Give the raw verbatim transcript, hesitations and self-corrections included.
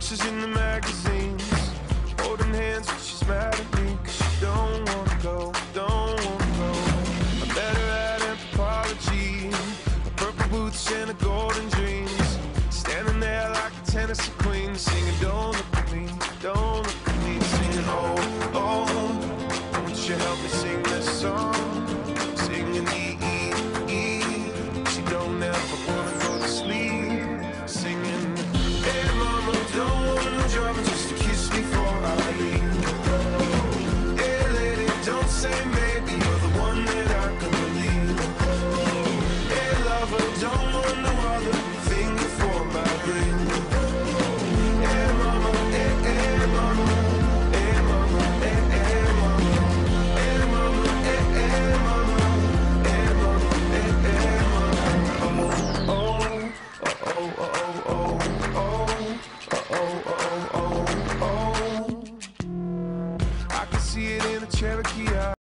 pictures in the magazines, holding hands, but she's mad at me, cause she don't wanna go, don't wanna go. I'm better at anthropology, my purple boots and a golden dreams, standing there like a Tennessee queen, singing don't look at me, don't look at me, singing oh, oh, won't you help me sing this song, singing E, E, E, she don't ever wanna go to sleep, singing hey mama, don't want no drama, just to kiss me before I leave. Hey lady, don't say maybe, you're the one that I can believe. Hey lover, don't want no other finger for my ring. Hey mama, hey, hey mama, hey mama, hey, hey mama, hey mama, hey, hey mama, hey mama, hey, hey mama. Oh, oh, oh, oh, oh, oh, oh, oh, oh, oh, oh, oh. I can see it in the Cherokee.